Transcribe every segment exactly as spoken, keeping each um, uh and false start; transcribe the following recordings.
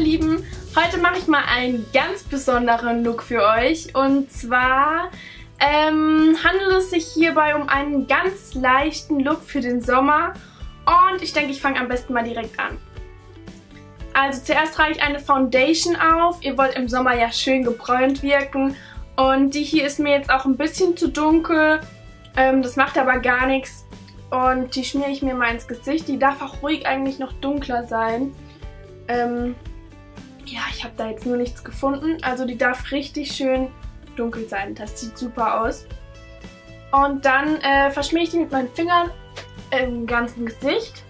Lieben, heute mache ich mal einen ganz besonderen Look für euch und zwar ähm, handelt es sich hierbei um einen ganz leichten Look für den Sommer und ich denke, ich fange am besten mal direkt an. Also zuerst trage ich eine Foundation auf, ihr wollt im Sommer ja schön gebräunt wirken und die hier ist mir jetzt auch ein bisschen zu dunkel, ähm, das macht aber gar nichts und die schmiere ich mir mal ins Gesicht, die darf auch ruhig eigentlich noch dunkler sein. Ähm, ja, ich habe da jetzt nur nichts gefunden. Also die darf richtig schön dunkel sein. Das sieht super aus. Und dann äh, verschmiere ich die mit meinen Fingern im ganzen Gesicht.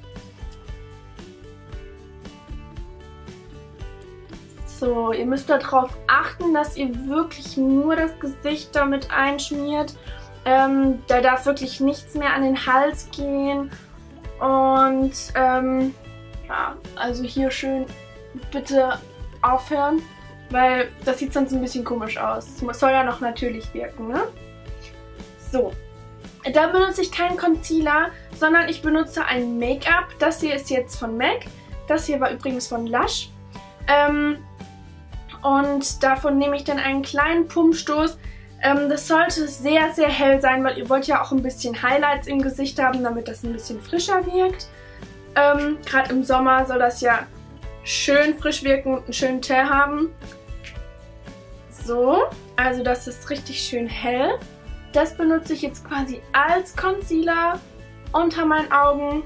So, ihr müsst darauf achten, dass ihr wirklich nur das Gesicht damit einschmiert. Ähm, da darf wirklich nichts mehr an den Hals gehen. Und ähm, ja, also hier schön bitte aufhören, weil das sieht sonst ein bisschen komisch aus. Es soll ja noch natürlich wirken, ne? So, da benutze ich keinen Concealer, sondern ich benutze ein Make-up. Das hier ist jetzt von M A C. Das hier war übrigens von Lush. Ähm, und davon nehme ich dann einen kleinen Pumpstoß. Ähm, das sollte sehr, sehr hell sein, weil ihr wollt ja auch ein bisschen Highlights im Gesicht haben, damit das ein bisschen frischer wirkt. Ähm, Gerade im Sommer soll das ja schön frisch wirken und einen schönen Teint haben. So, also das ist richtig schön hell. Das benutze ich jetzt quasi als Concealer unter meinen Augen.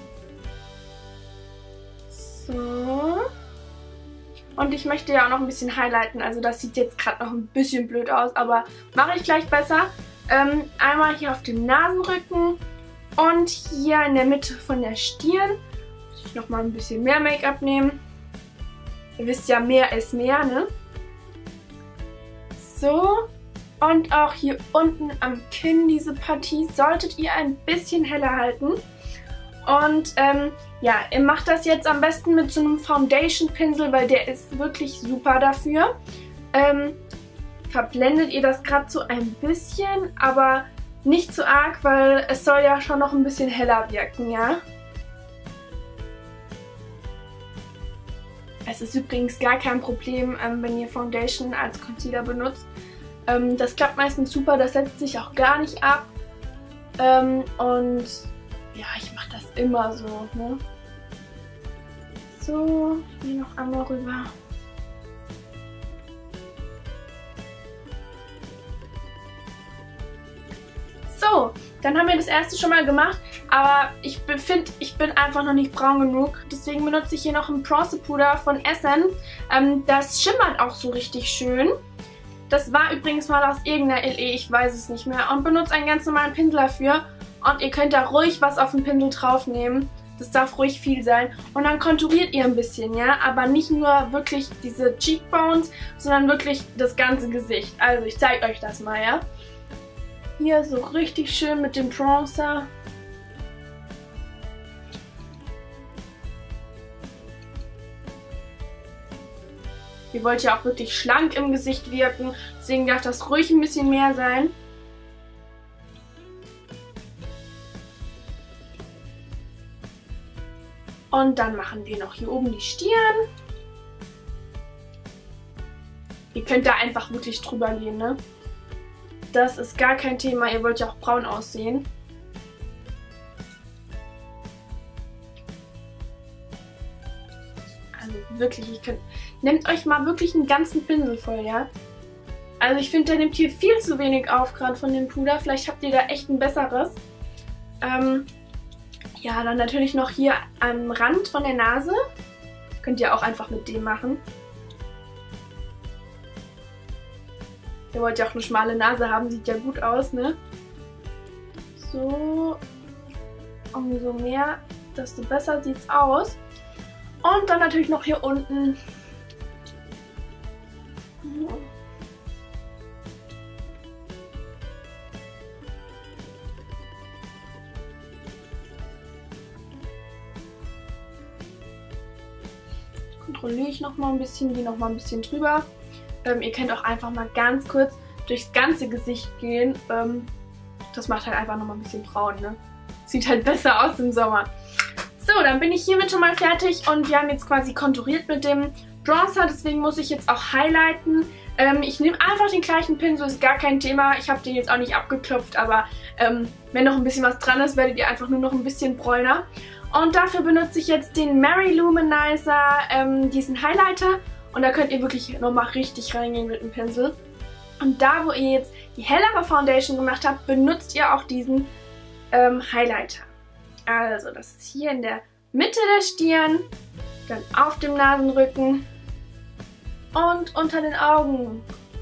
So. Und ich möchte ja auch noch ein bisschen highlighten, also das sieht jetzt gerade noch ein bisschen blöd aus, aber mache ich gleich besser. Ähm, einmal hier auf dem Nasenrücken. Und hier in der Mitte von der Stirn muss ich nochmal ein bisschen mehr Make-up nehmen. Ihr wisst ja, mehr ist mehr, ne? So. Und auch hier unten am Kinn, diese Partie, solltet ihr ein bisschen heller halten. Und ähm, ja, ihr macht das jetzt am besten mit so einem Foundation-Pinsel, weil der ist wirklich super dafür. Ähm, verblendet ihr das gerade so ein bisschen, aber nicht zu arg, weil es soll ja schon noch ein bisschen heller wirken, ja? Es ist übrigens gar kein Problem, ähm, wenn ihr Foundation als Concealer benutzt. Ähm, das klappt meistens super, das setzt sich auch gar nicht ab. Ähm, und ja, ich mache das immer so, ne? So, hier noch einmal rüber. So, dann haben wir das erste schon mal gemacht, aber ich finde, ich bin einfach noch nicht braun genug. Deswegen benutze ich hier noch ein Bronzepuder von Essence. Ähm, das schimmert auch so richtig schön. Das war übrigens mal aus irgendeiner L E, ich weiß es nicht mehr. Und benutze einen ganz normalen Pinsel dafür. Und ihr könnt da ruhig was auf den Pinsel draufnehmen. Das darf ruhig viel sein. Und dann konturiert ihr ein bisschen, ja. Aber nicht nur wirklich diese Cheekbones, sondern wirklich das ganze Gesicht. Also ich zeige euch das mal, ja. Hier so richtig schön mit dem Bronzer. Ihr wollt ja auch wirklich schlank im Gesicht wirken, deswegen darf das ruhig ein bisschen mehr sein. Und dann machen wir noch hier oben die Stirn. Ihr könnt da einfach wirklich drüber gehen, ne? Das ist gar kein Thema, ihr wollt ja auch braun aussehen. Also wirklich, ich könnt, nehmt euch mal wirklich einen ganzen Pinsel voll, ja? Also ich finde, der nimmt hier viel zu wenig auf, gerade von dem Puder. Vielleicht habt ihr da echt ein besseres. Ähm, ja, dann natürlich noch hier am Rand von der Nase. Könnt ihr auch einfach mit dem machen. Ihr wollt ja auch eine schmale Nase haben, sieht ja gut aus, ne? So, umso mehr, desto besser sieht's aus. Und dann natürlich noch hier unten. Kontrolliere ich noch mal ein bisschen, gehe noch mal ein bisschen drüber. Ähm, ihr könnt auch einfach mal ganz kurz durchs ganze Gesicht gehen. Ähm, das macht halt einfach noch mal ein bisschen braun, ne? Sieht halt besser aus im Sommer. So, dann bin ich hiermit schon mal fertig und wir haben jetzt quasi konturiert mit dem Bronzer, deswegen muss ich jetzt auch highlighten. Ähm, ich nehme einfach den gleichen Pinsel, ist gar kein Thema. Ich habe den jetzt auch nicht abgeklopft, aber ähm, wenn noch ein bisschen was dran ist, werdet ihr einfach nur noch ein bisschen bräuner. Und dafür benutze ich jetzt den Mary Luminizer, ähm, diesen Highlighter. Und da könnt ihr wirklich nochmal richtig reingehen mit dem Pinsel. Und da, wo ihr jetzt die hellere Foundation gemacht habt, benutzt ihr auch diesen ähm, Highlighter. Also das ist hier in der Mitte der Stirn, dann auf dem Nasenrücken und unter den Augen.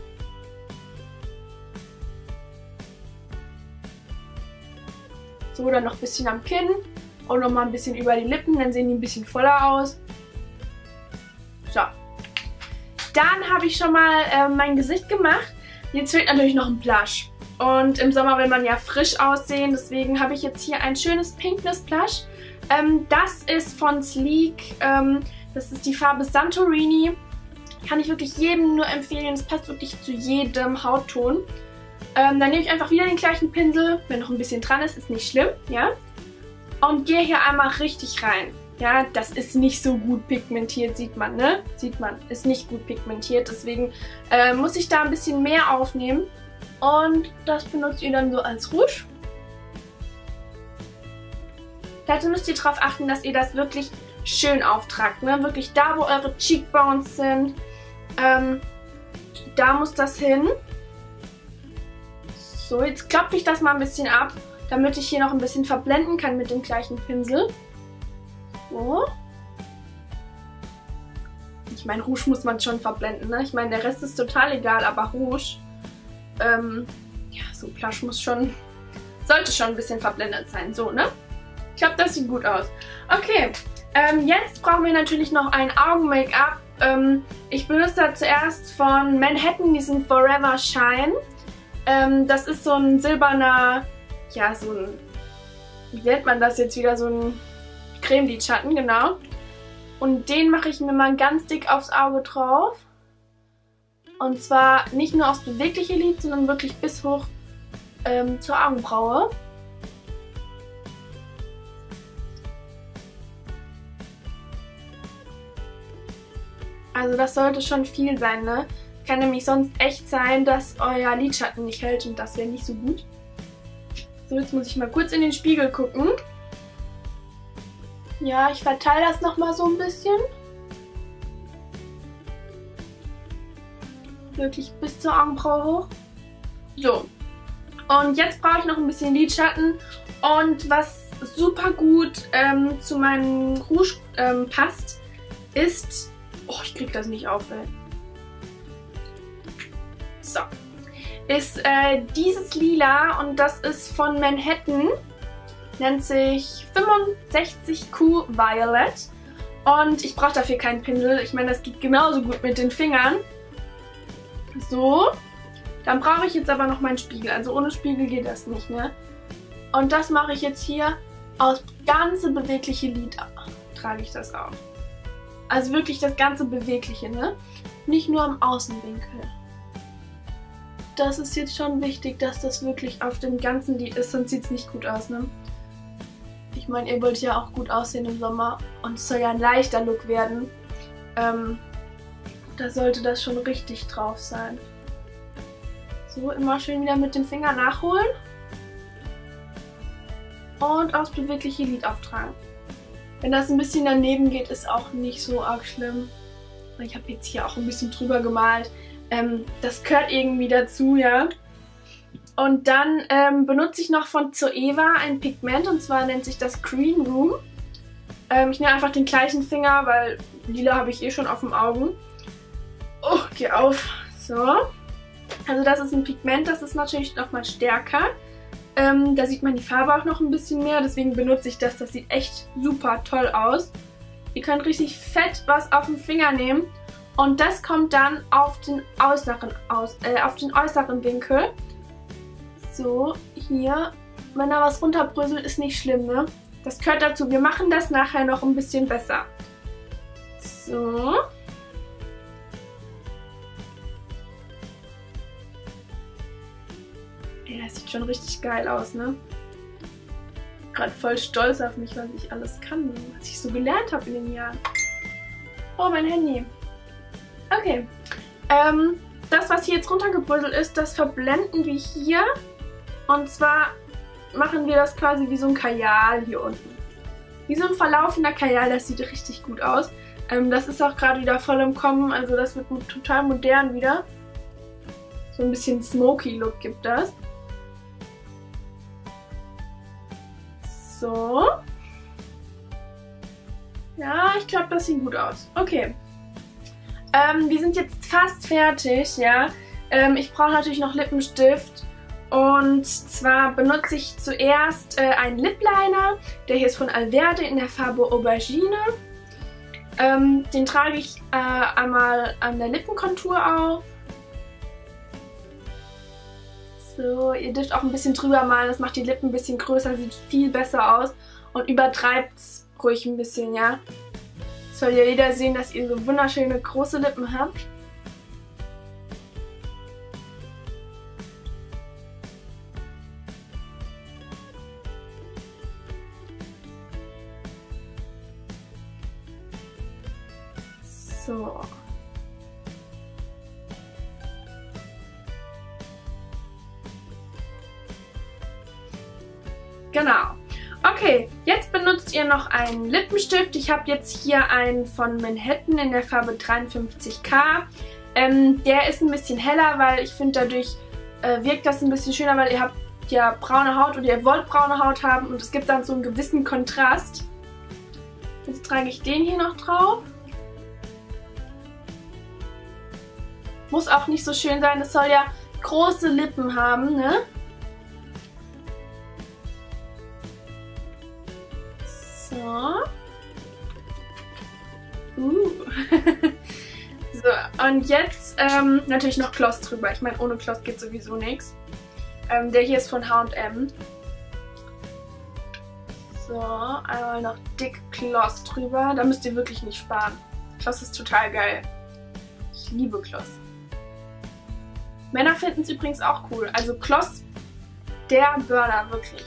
So, dann noch ein bisschen am Kinn und nochmal ein bisschen über die Lippen, dann sehen die ein bisschen voller aus. So. Dann habe ich schon mal äh, mein Gesicht gemacht. Jetzt fehlt natürlich noch ein Blush. Und im Sommer will man ja frisch aussehen, deswegen habe ich jetzt hier ein schönes Pinkness Blush. Ähm, das ist von Sleek, ähm, das ist die Farbe Santorini. Kann ich wirklich jedem nur empfehlen, es passt wirklich zu jedem Hautton. Ähm, dann nehme ich einfach wieder den gleichen Pinsel, wenn noch ein bisschen dran ist, ist nicht schlimm, ja. Und gehe hier einmal richtig rein. Ja, das ist nicht so gut pigmentiert, sieht man, ne? Sieht man, ist nicht gut pigmentiert, deswegen äh, muss ich da ein bisschen mehr aufnehmen. Und das benutzt ihr dann so als Rouge. Dazu müsst ihr darauf achten, dass ihr das wirklich schön auftragt, ne? Wirklich da, wo eure Cheekbones sind, ähm, da muss das hin. So, jetzt klopfe ich das mal ein bisschen ab, damit ich hier noch ein bisschen verblenden kann mit dem gleichen Pinsel. So. Ich meine, Rouge muss man schon verblenden, ne? Ich meine, der Rest ist total egal, aber Rouge, ähm, ja, so Blush muss schon, sollte schon ein bisschen verblendet sein, so, ne? Ich glaube, das sieht gut aus. Okay, ähm, jetzt brauchen wir natürlich noch ein Augen-Make-up. Ähm, ich benutze da zuerst von Manhattan diesen Forever Shine. Ähm, das ist so ein silberner, ja, so ein, wie nennt man das jetzt wieder, so ein Cremelidschatten, genau. Und den mache ich mir mal ganz dick aufs Auge drauf. Und zwar nicht nur aufs bewegliche Lid, sondern wirklich bis hoch ähm, zur Augenbraue. Also das sollte schon viel sein, ne? Kann nämlich sonst echt sein, dass euer Lidschatten nicht hält und das wäre nicht so gut. So, jetzt muss ich mal kurz in den Spiegel gucken. Ja, ich verteile das nochmal so ein bisschen. Wirklich bis zur Augenbraue hoch. So. Und jetzt brauche ich noch ein bisschen Lidschatten. Und was super gut ähm, zu meinem Rouge ähm, passt, ist... Oh, ich krieg das nicht auf, ey. So. Ist äh, dieses Lila und das ist von Manhattan. Nennt sich fünfundsechzig Q Violet. Und ich brauche dafür keinen Pinsel. Ich meine, das geht genauso gut mit den Fingern. So. Dann brauche ich jetzt aber noch meinen Spiegel. Also ohne Spiegel geht das nicht, ne? Und das mache ich jetzt hier aus ganze bewegliche Lid. Trage ich das auf. Also wirklich das ganze Bewegliche, ne? Nicht nur am Außenwinkel. Das ist jetzt schon wichtig, dass das wirklich auf dem ganzen Lid ist, sonst sieht es nicht gut aus, ne? Ich meine, ihr wollt ja auch gut aussehen im Sommer und es soll ja ein leichter Look werden. Ähm, da sollte das schon richtig drauf sein. So, immer schön wieder mit dem Finger nachholen. Und aufs bewegliche Lid auftragen. Wenn das ein bisschen daneben geht, ist auch nicht so arg schlimm. Ich habe jetzt hier auch ein bisschen drüber gemalt. Ähm, das gehört irgendwie dazu, ja. Und dann ähm, benutze ich noch von Zoeva ein Pigment, und zwar nennt sich das Green Room. Ähm, ich nehme einfach den gleichen Finger, weil lila habe ich eh schon auf den Augen. Oh, geh auf. So. Also das ist ein Pigment, das ist natürlich nochmal stärker. Ähm, da sieht man die Farbe auch noch ein bisschen mehr, deswegen benutze ich das. Das sieht echt super toll aus. Ihr könnt richtig fett was auf den Finger nehmen und das kommt dann auf den äußeren, aus, äh, auf den äußeren Winkel. So, hier. Wenn da was runterbröselt, ist nicht schlimm, ne? Das gehört dazu. Wir machen das nachher noch ein bisschen besser. So. Ja, das sieht schon richtig geil aus, ne? gerade voll stolz auf mich, was ich alles kann, was ich so gelernt habe in den Jahren. Oh, mein Handy. Okay. Ähm, das, was hier jetzt runtergebröselt ist, das verblenden wir hier. Und zwar machen wir das quasi wie so ein Kajal hier unten. Wie so ein verlaufender Kajal, das sieht richtig gut aus. Ähm, das ist auch gerade wieder voll im Kommen, also das wird total modern wieder. So ein bisschen smoky Look gibt das. So. Ja, ich glaube, das sieht gut aus. Okay. Ähm, wir sind jetzt fast fertig, ja. Ähm, ich brauche natürlich noch Lippenstift. Und zwar benutze ich zuerst äh, einen Lip Liner. Der hier ist von Alverde in der Farbe Aubergine. Ähm, den trage ich äh, einmal an der Lippenkontur auf. So, ihr dürft auch ein bisschen drüber malen, das macht die Lippen ein bisschen größer, sieht viel besser aus. Und übertreibt es ruhig ein bisschen, ja. Soll ja jeder sehen, dass ihr so wunderschöne große Lippen habt. So. Genau. Okay, jetzt benutzt ihr noch einen Lippenstift. Ich habe jetzt hier einen von Manhattan in der Farbe dreiundfünfzig K. Ähm, der ist ein bisschen heller, weil ich finde, dadurch äh, wirkt das ein bisschen schöner, weil ihr habt ja braune Haut oder ihr wollt braune Haut haben und es gibt dann so einen gewissen Kontrast. Jetzt trage ich den hier noch drauf. Muss auch nicht so schön sein, es soll ja große Lippen haben, ne? So. Uh. So, und jetzt ähm, natürlich noch Gloss drüber. Ich meine, ohne Gloss geht sowieso nichts. Ähm, der hier ist von H und M. So, einmal noch dick Gloss drüber. Da müsst ihr wirklich nicht sparen. Gloss ist total geil. Ich liebe Gloss. Männer finden es übrigens auch cool. Also Gloss, der Burner, wirklich.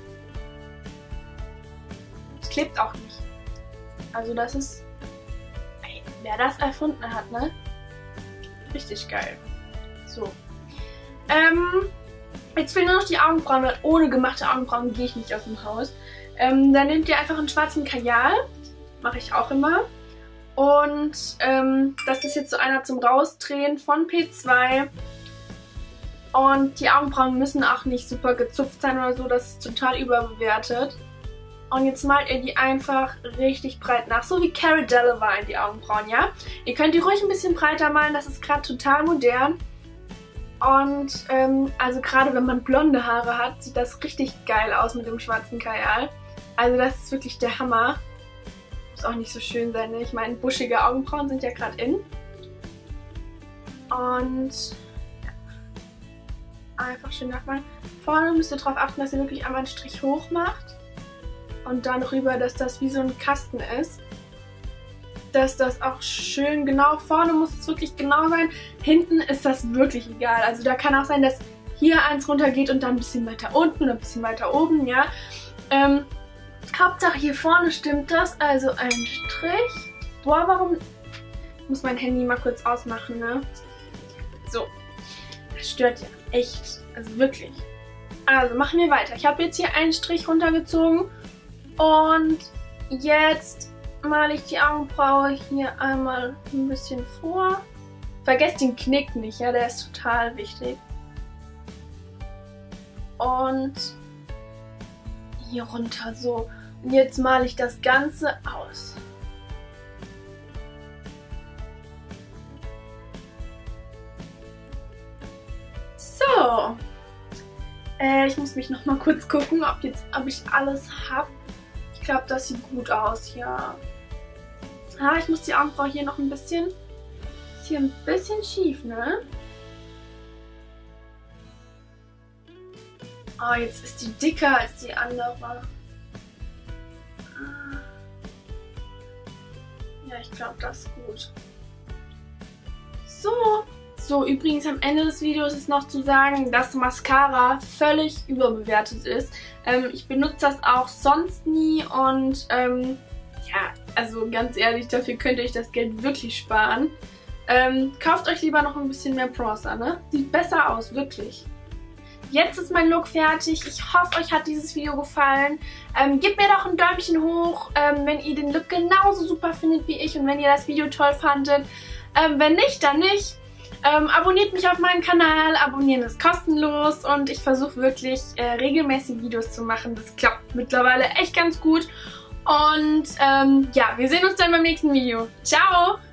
Es klebt auch nicht. Also das ist... Ey, wer das erfunden hat, ne? Richtig geil. So. Ähm, jetzt fehlen nur noch die Augenbrauen, weil ohne gemachte Augenbrauen gehe ich nicht aus dem Haus. Ähm, dann nehmt ihr einfach einen schwarzen Kajal. Mache ich auch immer. Und ähm, das ist jetzt so einer zum Rausdrehen von P zwei. Und die Augenbrauen müssen auch nicht super gezupft sein oder so, das ist total überbewertet. Und jetzt malt ihr die einfach richtig breit nach, so wie Cara Delevingne die Augenbrauen, ja? Ihr könnt die ruhig ein bisschen breiter malen, das ist gerade total modern. Und ähm, also gerade wenn man blonde Haare hat, sieht das richtig geil aus mit dem schwarzen Kajal. Also das ist wirklich der Hammer. Muss auch nicht so schön sein, ne? Ich meine, buschige Augenbrauen sind ja gerade in. Und... einfach schön nachmalen. Vorne müsst ihr darauf achten, dass ihr wirklich einmal einen Strich hoch macht und dann rüber, dass das wie so ein Kasten ist. Dass das auch schön genau, vorne muss es wirklich genau sein, hinten ist das wirklich egal. Also da kann auch sein, dass hier eins runter geht und dann ein bisschen weiter unten oder ein bisschen weiter oben, ja. Ähm, Hauptsache hier vorne stimmt das, also ein Strich. Boah, warum... Ich muss mein Handy mal kurz ausmachen, ne? So. Das stört ja echt, also wirklich. Also machen wir weiter. Ich habe jetzt hier einen Strich runtergezogen und jetzt male ich die Augenbraue hier einmal ein bisschen vor. Vergesst den Knick nicht, ja, der ist total wichtig. Und hier runter so. Und jetzt male ich das Ganze aus. So, äh, ich muss mich noch mal kurz gucken, ob, jetzt, ob ich alles habe. Ich glaube, das sieht gut aus, ja. Ah, ich muss die Augenbraue hier noch ein bisschen, ist hier ein bisschen schief, ne? Oh, jetzt ist die dicker als die andere. Ja, ich glaube, das ist gut. So, So, übrigens am Ende des Videos ist noch zu sagen, dass Mascara völlig überbewertet ist. Ähm, ich benutze das auch sonst nie und ähm, ja, also ganz ehrlich, dafür könnt ihr euch das Geld wirklich sparen. Ähm, kauft euch lieber noch ein bisschen mehr Bronzer, ne? Sieht besser aus, wirklich. Jetzt ist mein Look fertig. Ich hoffe, euch hat dieses Video gefallen. Ähm, gebt mir doch ein Däumchen hoch, ähm, wenn ihr den Look genauso super findet wie ich und wenn ihr das Video toll fandet. Ähm, wenn nicht, dann nicht. Ähm, abonniert mich auf meinem Kanal. Abonnieren ist kostenlos und ich versuche wirklich äh, regelmäßig Videos zu machen. Das klappt mittlerweile echt ganz gut. Und ähm, ja, wir sehen uns dann beim nächsten Video. Ciao!